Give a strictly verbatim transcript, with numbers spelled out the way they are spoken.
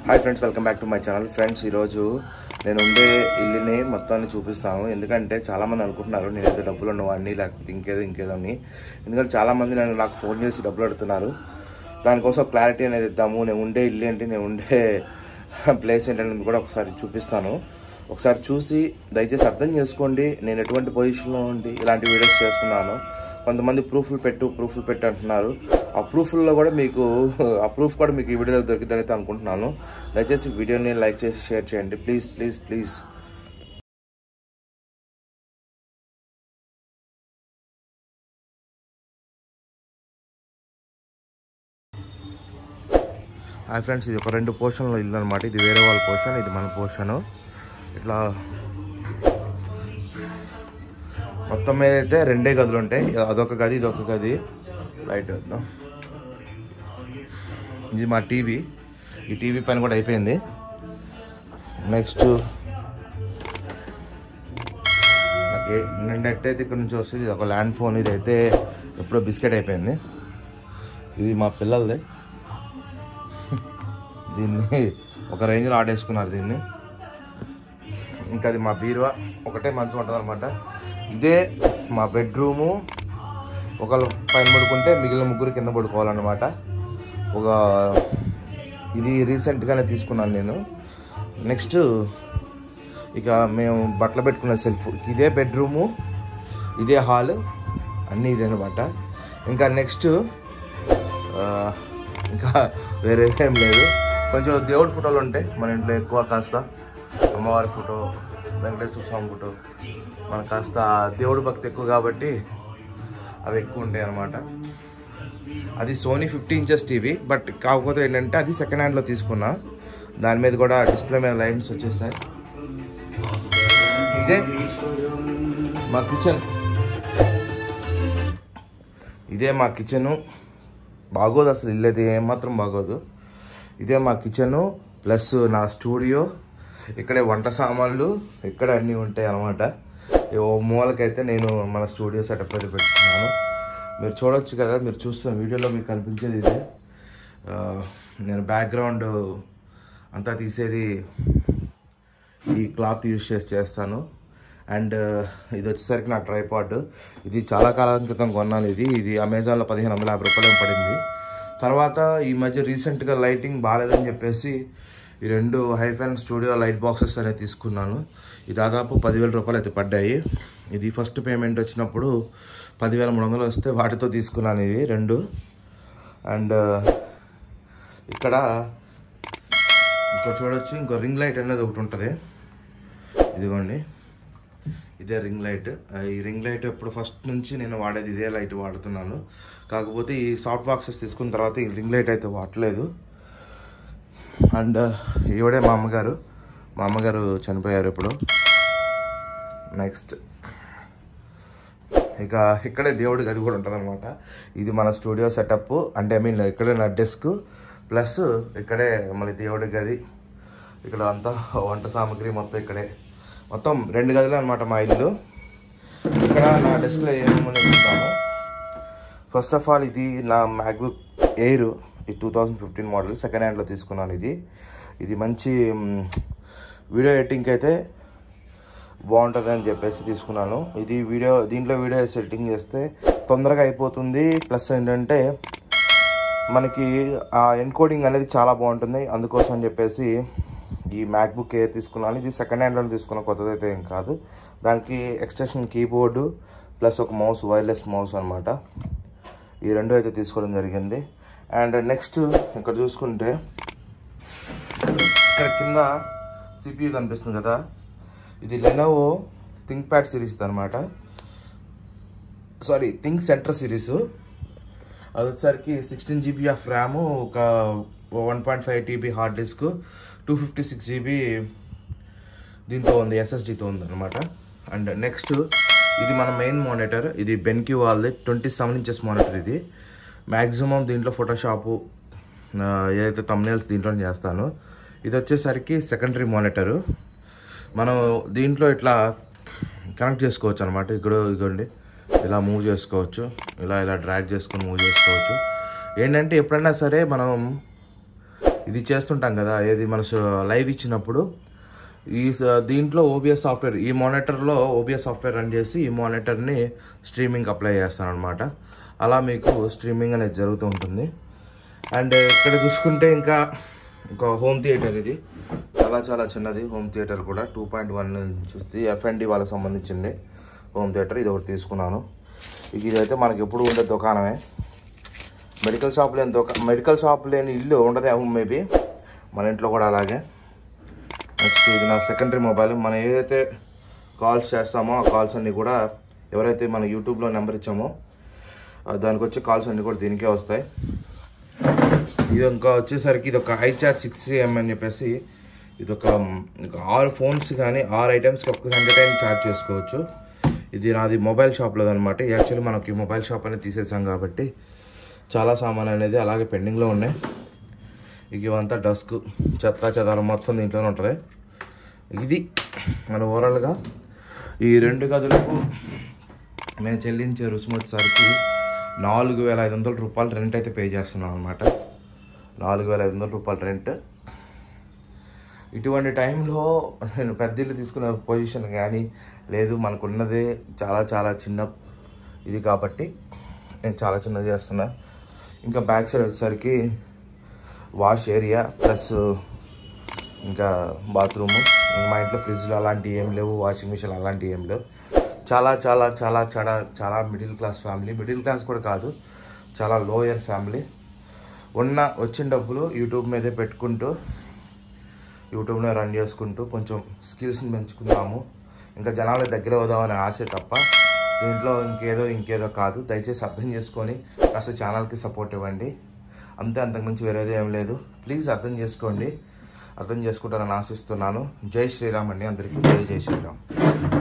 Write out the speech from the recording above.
Hi friends, welcome back to my channel. Friends, ఈరోజు నేను ఉండే ఇల్లుని మొత్తాన్ని చూపిస్తాను. ఎందుకంటే చాలామంది అనుకుంటున్నారు నేనైతే డబ్బులు ఉన్నవాడిని, లేకపోతే ఇంకేదో ఇంకేదో అని. ఎందుకంటే చాలామంది నేను నాకు ఫోన్ చేసి డబ్బులు అడుగుతున్నారు. దానికోసం క్లారిటీ అనేది ఇద్దాము. నేను ఉండే ఇల్లు ఏంటి, నేను ఉండే ప్లేస్ ఏంటనేది కూడా ఒకసారి చూపిస్తాను. ఒకసారి చూసి దయచేసి అర్థం చేసుకోండి నేను ఎటువంటి పొజిషన్లో ఉండి ఇలాంటి వీడియోస్ చేస్తున్నాను. కొంతమంది ప్రూఫ్లు పెట్టు ప్రూఫ్లు పెట్టు అంటున్నారు. ఆ ప్రూఫ్ల్లో కూడా మీకు ఆ ప్రూఫ్ కూడా మీకు ఈ వీడియోలో దొరికిందనైతే అనుకుంటున్నాను. దయచేసి వీడియోని లైక్ చేసి షేర్ చేయండి please please please. Hi friends, ఇది ఒక రెండు పోర్షన్లో ఇల్లు అనమాట. ఇది వేరే వాళ్ళ పోర్షన్, ఇది మన పోర్షను. ఇట్లా మొత్తం మీద అయితే రెండే గదులు ఉంటాయి. అదొక గది, ఇదొక గది. లైట్ వద్దాం. ఇది మా టీవీ. ఈ టీవీ పైన కూడా అయిపోయింది. నెక్స్ట్ నెట్ అయితే ఇక్కడ నుంచి వస్తుంది. ఇది ఒక ల్యాండ్ ఫోన్. ఇది అయితే ఎప్పుడో బిస్కెట్ అయిపోయింది. ఇది మా పిల్లలది. దీన్ని ఒక రేంజ్లో ఆడేసుకున్నారు దీన్ని. ఇంకా అది మా బీరువా. ఒకటే మంచం ఉంటుంది అనమాట. ఇదే మా బెడ్రూము. ఒకళ్ళు పైన పడుకుంటే మిగిలిన ముగ్గురు కింద పడుకోవాలన్నమాట. ఒక ఇది రీసెంట్గానే తీసుకున్నాను నేను. నెక్స్ట్ ఇక మేము బట్టలు పెట్టుకున్న సెల్ఫ్. ఇదే బెడ్రూము, ఇదే హాల్, అన్నీ ఇదే అనమాట. ఇంకా నెక్స్ట్ ఇంకా వేరే ఏం లేదు. కొంచెం దేవుడి ఫోటోలు ఉంటాయి మన ఇంట్లో ఎక్కువ. కాస్త అమ్మవారి ఫోటో, వెంకటేశ్వర స్వామి ఫోటో. మనకు కాస్త దేవుడు భక్తి ఎక్కువ కాబట్టి అవి ఎక్కువ ఉంటాయి అన్నమాట. అది Sony fifty inches TV. But కాకపోతే ఏంటంటే అది సెకండ్ హ్యాండ్లో తీసుకున్నా. దాని మీద కూడా డిస్ప్లే మీద లైన్స్ వచ్చేసాయి. ఇదే మా కిచెన్. ఇదే మా కిచెను. బాగోదు అసలు, ఇల్లు అయితే ఏమాత్రం బాగోదు. ఇదే మా కిచెను ప్లస్ నా స్టూడియో. ఇక్కడే వంట సామాన్లు, ఇక్కడ అన్నీ ఉంటాయి అన్నమాట. ఓ మూలకైతే నేను మన స్టూడియో సెటప్ అయితే పెట్టుకున్నాను. మీరు చూడవచ్చు కదా, మీరు చూస్తున్న వీడియోలో మీకు కనిపించేది ఇదే. నేను బ్యాక్గ్రౌండ్ అంతా తీసేది ఈ క్లాత్ యూజ్ చేసి చేస్తాను. అండ్ ఇది వచ్చేసరికి నా ట్రైపాడ్. ఇది చాలా కాలం క్రితం కొన్నాను. ఇది ఇది అమెజాన్లో పదిహేను వందల యాభై రూపాయలు పడింది. తర్వాత ఈ మధ్య రీసెంట్గా లైటింగ్ బాగాలేదని చెప్పేసి ఈ రెండు హైఫైన్ స్టూడియో లైట్ బాక్సెస్ అనేది తీసుకున్నాను. ఇది దాదాపు పదివేల రూపాయలు అయితే పడ్డాయి. ఇది ఫస్ట్ పేమెంట్ వచ్చినప్పుడు పదివేల మూడు వందలు వస్తే వాటితో తీసుకున్నాను ఇవి రెండు. అండ్ ఇక్కడ ఇక్కడ చూడవచ్చు, ఇంకో రింగ్ లైట్ అనేది ఒకటి ఉంటుంది. ఇదిగోండి, ఇదే రింగ్ లైట్. ఈ రింగ్ లైట్ ఎప్పుడు ఫస్ట్ నుంచి నేను వాడేది ఇదే లైట్ వాడుతున్నాను. కాకపోతే ఈ సాఫ్ట్ బాక్సెస్ తీసుకున్న తర్వాత ఈ రింగ్ లైట్ అయితే వాడలేదు. అండ్ ఈవిడే మా అమ్మగారు. మా అమ్మగారు చనిపోయారు ఇప్పుడు. నెక్స్ట్ ఇక ఇక్కడే దేవుడి గది కూడా ఉంటుంది అనమాట. ఇది మన స్టూడియో సెటప్. అంటే ఐ మీన్ ఇక్కడే నా డెస్క్ ప్లస్ ఇక్కడే మళ్ళీ దేవుడి గది. ఇక్కడ అంతా వంట సామాగ్రి మొత్తం ఇక్కడే. మొత్తం రెండు గదులు అనమాట మా ఇల్లు. ఇక్కడ నా డెస్క్లో ఏమేమి చూస్తాము. ఫస్ట్ ఆఫ్ ఆల్ ఇది నా మ్యాక్బుక్ ఎయిర్. ఈ two thousand fifteen model second హ్యాండ్లో తీసుకున్నాను. ఇది ఇది మంచి వీడియో ఎడిటింగ్కి అయితే బాగుంటుంది అని చెప్పేసి తీసుకున్నాను. ఇది వీడియో దీంట్లో వీడియో సెట్టింగ్ చేస్తే తొందరగా అయిపోతుంది. ప్లస్ ఏంటంటే మనకి ఆ ఎన్కోడింగ్ అనేది చాలా బాగుంటుంది. అందుకోసం అని చెప్పేసి ఈ మ్యాక్బుక్ ఎయిర్ తీసుకున్నాను. ఇది సెకండ్ హ్యాండ్లో తీసుకున్న, కొత్తది అయితే ఏం కాదు. దానికి ఎక్స్టెన్షన్ కీబోర్డు ప్లస్ ఒక మౌస్, వైర్లెస్ మౌస్ అనమాట. ఈ రెండు అయితే తీసుకోవడం జరిగింది. అండ్ నెక్స్ట్ ఇక్కడ చూసుకుంటే ఇక్కడ కింద సిపియూ కనిపిస్తుంది కదా, ఇది లెనోవో థింక్ ప్యాడ్ సిరీస్ అనమాట. Sorry ThinkCentre series. అది వచ్చేసరికి సిక్స్టీన్ జీబీ ఆఫ్ ర్యాము, ఒక one point five TB hard disk, two fifty six GB దీంతో ఉంది, ఎస్ఎస్డితో ఉంది అనమాట. అండ్ నెక్స్ట్ ఇది మన మెయిన్ మానిటర్. ఇది బెన్క్యూ వాళ్ళది ట్వంటీ సెవెన్ ఇంచెస్ మానిటర్. ఇది మ్యాక్సిమం దీంట్లో ఫోటోషాపు ఏదైతే థంబ్నెయిల్స్ దీంట్లో చేస్తాను. ఇది వచ్చేసరికి సెకండరీ మానిటరు. మనం దీంట్లో ఇట్లా కనెక్ట్ చేసుకోవచ్చు అనమాట. ఇక్కడ ఇదిగోండి, ఇలా మూవ్ చేసుకోవచ్చు, ఇలా ఇలా డ్రాగ్ చేసుకొని మూవ్ చేసుకోవచ్చు. ఏంటంటే ఎప్పుడైనా సరే మనం ఇది చేస్తుంటాం కదా, ఏది మన లైవ్ ఇచ్చినప్పుడు ఈ దీంట్లో ఓబిఎస్ సాఫ్ట్వేర్, ఈ మానిటర్లో ఓబిఎస్ సాఫ్ట్వేర్ రన్ చేసి ఈ మానిటర్ని స్ట్రీమింగ్ అప్లై చేస్తాను అనమాట. అలా మీకు స్ట్రీమింగ్ అనేది జరుగుతూ ఉంటుంది. అండ్ ఇక్కడ చూసుకుంటే ఇంకా ఒక హోమ్ థియేటర్, ఇది చాలా చాలా చిన్నది హోమ్ థియేటర్ కూడా. టూ పాయింట్ వన్ చూస్తే ఎఫ్ అండ్ డి వాళ్ళకి సంబంధించింది హోమ్ థియేటర్. ఇది ఒకటి తీసుకున్నాను. ఇదైతే మనకి ఎప్పుడు ఉండే దుకాణమే. మెడికల్ షాప్ లేని దుకా మెడికల్ షాప్ లేని ఇల్లు ఉండదేమో మేబీ, మన ఇంట్లో కూడా అలాగే. నెక్స్ట్ ఇది నా సెకండరీ మొబైల్. మనం ఏదైతే కాల్స్ చేస్తామో ఆ కాల్స్ అన్నీ కూడా, ఎవరైతే మన యూట్యూబ్లో నెంబర్ ఇచ్చామో దానికి వచ్చే కాల్స్ అన్నీ కూడా దీనికే వస్తాయి. ఇది ఇంకా వచ్చేసరికి ఇది ఒక ఐచార్ సిక్స్ ఎం అని చెప్పేసి, ఇది ఒక ఆరు ఫోన్స్ కానీ ఆరు ఐటమ్స్కి ఒక హండ్రెడ్ టైం ఛార్జ్ చేసుకోవచ్చు. ఇది నాది మొబైల్ షాప్లో అనమాట. యాక్చువల్లీ మనకి మొబైల్ షాప్ అనేది తీసేసాం కాబట్టి చాలా సామాన్ అనేది అలాగే పెండింగ్లో ఉన్నాయి. ఇక ఇవంతా డస్క్ చెత్త చెదారం మొత్తం దీంట్లోనే ఉంటుంది. ఇది మన ఓవరాల్గా ఈ రెండు గదులకు మేము చెల్లించే రుసుము వచ్చేసరికి నాలుగు వేల ఐదు వందల రూపాయలు రెంట్ అయితే పే చేస్తున్నాం అనమాట. నాలుగు వేల ఐదు వందల రూపాయలు రెంట్. ఇటువంటి టైంలో నేను పెద్ద ఇల్లు తీసుకునే పొజిషన్ కానీ లేదు, మనకున్నదే చాలా చాలా చిన్న ఇది కాబట్టి నేను చాలా చిన్నది చేస్తున్నా. ఇంకా బ్యాక్ సైడ్ వచ్చేసరికి వాష్ ఏరియా ప్లస్ ఇంకా బాత్రూము. మా ఇంట్లో ఫ్రిడ్జ్లు అలాంటివి ఏం లేవు, వాషింగ్ మిషన్ అలాంటివి ఏం లేవు. చాలా చాలా చాలా చాలా చాలా middle class family. Middle class కూడా కాదు, చాలా లోయర్ ఫ్యామిలీ. ఉన్న వచ్చిన డబ్బులు యూట్యూబ్ మీదే పెట్టుకుంటూ యూట్యూబ్లో రన్ చేసుకుంటూ కొంచెం స్కిల్స్ని పెంచుకుందాము, ఇంకా జనాల దగ్గర అవుదామనే ఆశ తప్ప దీంట్లో ఇంకేదో ఇంకేదో కాదు. దయచేసి అర్థం చేసుకొని కాస్త ఛానల్కి సపోర్ట్ ఇవ్వండి, అంతే. అంతకుమించి వేరేది ఏం లేదు. ప్లీజ్ అర్థం చేసుకోండి, అర్థం చేసుకుంటారని ఆశిస్తున్నాను. జై శ్రీరామ్ అండి అందరికీ. జై జై శ్రీరామ్.